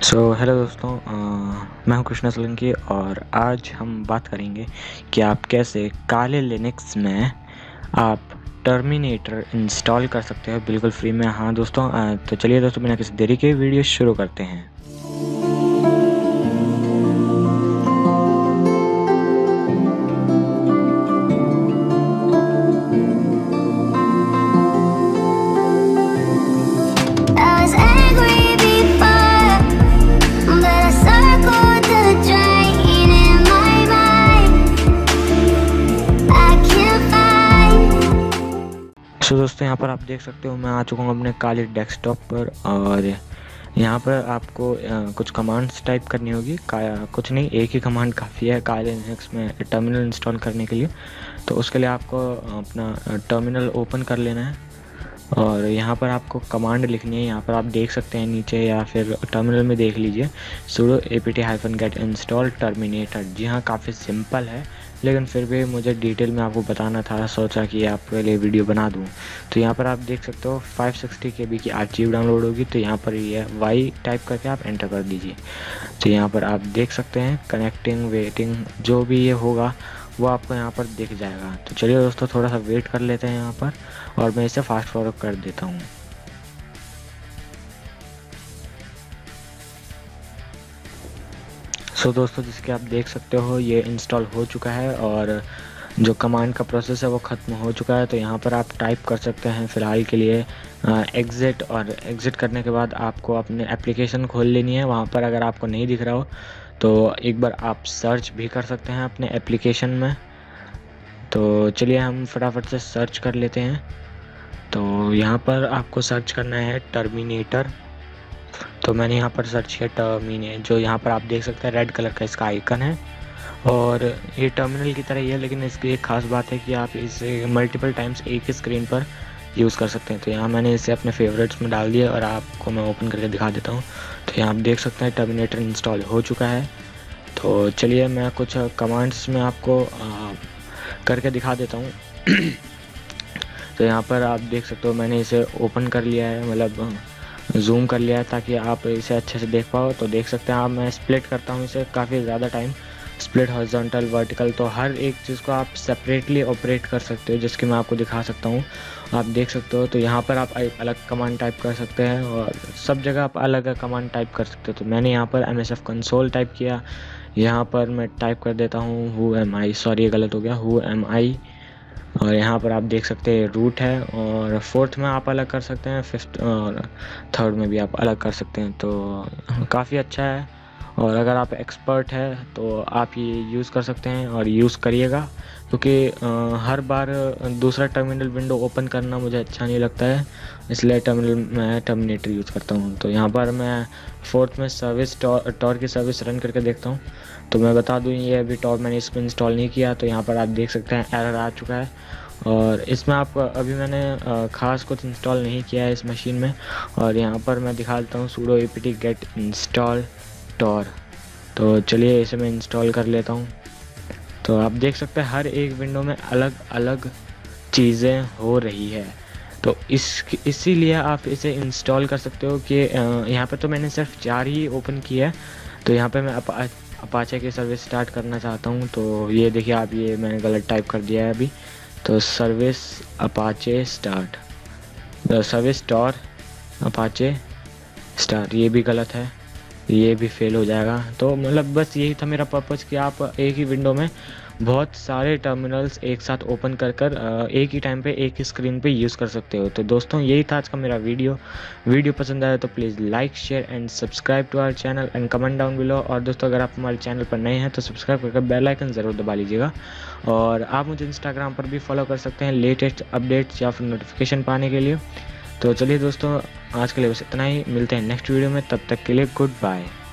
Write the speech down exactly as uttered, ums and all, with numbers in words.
So hello दोस्तों, अ, मैं हूं कृष्णा सोलंकी और आज हम बात करेंगे कि आप कैसे काले लिनक्स में आप टर्मिनेटर इंस्टॉल कर सकते हो बिल्कुल फ्री में। हाँ दोस्तों, अ, तो चलिए दोस्तों बिना किसी देरी के वीडियो शुरू करते हैं। I was angry before, but I circled the drain in my mind. I can't find. सो दोस्तों यहाँ पर आप देख सकते हो मैं आ चुका हूँ अपने काले डेस्कटॉप पर और यहाँ पर आपको अ, कुछ कमांड्स टाइप करनी होगी। का, कुछ नहीं, एक ही कमांड काफ़ी है काले लिनक्स में टर्मिनल इंस्टॉल करने के लिए। तो उसके लिए आपको अपना टर्मिनल ओपन कर लेना है और यहाँ पर आपको कमांड लिखनी है। यहाँ पर आप देख सकते हैं नीचे या फिर टर्मिनल में देख लीजिए, sudo apt hyphen get install terminator. जी हाँ, काफ़ी सिंपल है लेकिन फिर भी मुझे डिटेल में आपको बताना था, सोचा कि आपके लिए वीडियो बना दूँ। तो यहाँ पर आप देख सकते हो फाइव सिक्सटी के बी की आर्चिव डाउनलोड होगी। तो यहाँ पर ये वाई टाइप करके आप एंटर कर दीजिए। तो यहाँ पर आप देख सकते हैं कनेक्टिंग वेटिंग जो भी ये होगा वो आपको यहाँ पर दिख जाएगा। तो चलिए दोस्तों थोड़ा सा वेट कर लेते हैं यहाँ पर और मैं इसे फास्ट फॉरवर्ड कर देता हूँ। सो so, दोस्तों जिसके आप देख सकते हो ये इंस्टॉल हो चुका है और जो कमांड का प्रोसेस है वो ख़त्म हो चुका है। तो यहाँ पर आप टाइप कर सकते हैं फ़िलहाल के लिए एग्ज़िट, और एग्ज़िट करने के बाद आपको अपने एप्लीकेशन खोल लेनी है। वहाँ पर अगर आपको नहीं दिख रहा हो तो एक बार आप सर्च भी कर सकते हैं अपने एप्लीकेशन में। तो चलिए हम फटाफट से सर्च कर लेते हैं। तो यहाँ पर आपको सर्च करना है टर्मिनेटर। तो मैंने यहाँ पर सर्च किया टर्मिनेट, जो यहाँ पर आप देख सकते हैं रेड कलर का इसका आइकन है और ये टर्मिनल की तरह ही है, लेकिन इसकी एक खास बात है कि आप इसे मल्टीपल टाइम्स एक ही स्क्रीन पर यूज़ कर सकते हैं। तो यहाँ मैंने इसे अपने फेवरेट्स में डाल दिया और आपको मैं ओपन करके दिखा देता हूँ। तो यहाँ आप देख सकते हैं टर्मिनेटर इंस्टॉल हो चुका है। तो चलिए मैं कुछ कमांड्स में आपको आ, करके दिखा देता हूँ। तो यहाँ पर आप देख सकते हो मैंने इसे ओपन कर लिया है, मतलब जूम कर लिया है ताकि आप इसे अच्छे से देख पाओ। तो देख सकते हैं आप, मैं स्प्लिट करता हूँ इसे काफ़ी ज़्यादा टाइम, स्प्लिट हॉरिजॉन्टल वर्टिकल। तो हर एक चीज़ को आप सेपरेटली ऑपरेट कर सकते हो, जिसकी मैं आपको दिखा सकता हूँ, आप देख सकते हो। तो यहाँ पर आप अलग कमांड टाइप कर सकते हैं और सब जगह आप अलग अलग कमांड टाइप कर सकते हो। तो मैंने यहाँ पर M S F console type किया। यहाँ पर मैं टाइप कर देता हूँ हु एम आई, सॉरी ये गलत हो गया, हु एम आई। और यहाँ पर आप देख सकते हैं रूट है और फोर्थ में आप अलग कर सकते हैं, फिफ्थ और थर्ड में भी आप अलग कर सकते हैं। तो काफ़ी अच्छा है और अगर आप एक्सपर्ट है तो आप ये यूज़ कर सकते हैं और यूज़ करिएगा, क्योंकि हर बार दूसरा टर्मिनल विंडो ओपन करना मुझे अच्छा नहीं लगता है, इसलिए टर्मिनल मैं टर्मिनेटर यूज़ करता हूँ। तो यहाँ पर मैं फोर्थ में सर्विस टॉर टॉर की सर्विस रन करके देखता हूँ। तो मैं बता दूँ ये अभी टॉर मैंने इसमें इंस्टॉल नहीं किया। तो यहाँ पर आप देख सकते हैं एरर आ चुका है और इसमें आप अभी मैंने ख़ास कुछ इंस्टॉल नहीं किया है इस मशीन में। और यहाँ पर मैं दिखा देता हूँ sudo apt get install tor। तो चलिए इसे मैं इंस्टॉल कर लेता हूँ। तो आप देख सकते हैं हर एक विंडो में अलग अलग चीज़ें हो रही है। तो इस इसीलिए आप इसे इंस्टॉल कर सकते हो कि यहाँ पे तो मैंने सिर्फ चार ही ओपन किया है। तो यहाँ पे मैं अपा, अपाचे की सर्विस स्टार्ट करना चाहता हूँ। तो ये देखिए आप, ये मैंने गलत टाइप कर दिया है अभी। तो service Apache start, service Tor Apache start, ये भी गलत है, ये भी फेल हो जाएगा। तो मतलब बस यही था मेरा पर्पज़ कि आप एक ही विंडो में बहुत सारे टर्मिनल्स एक साथ ओपन कर कर एक ही टाइम पे एक ही स्क्रीन पे यूज़ कर सकते हो। तो दोस्तों यही था आज का मेरा वीडियो। वीडियो पसंद आया तो please like share and subscribe to our channel and comment down below. और दोस्तों अगर आप हमारे चैनल पर नए हैं तो सब्सक्राइब करके बेल आइकन ज़रूर दबा लीजिएगा। और आप मुझे इंस्टाग्राम पर भी फॉलो कर सकते हैं लेटेस्ट अपडेट्स या फिर नोटिफिकेशन पाने के लिए। तो चलिए दोस्तों आज के लिए बस इतना ही, मिलते हैं नेक्स्ट वीडियो में, तब तक के लिए गुड बाय।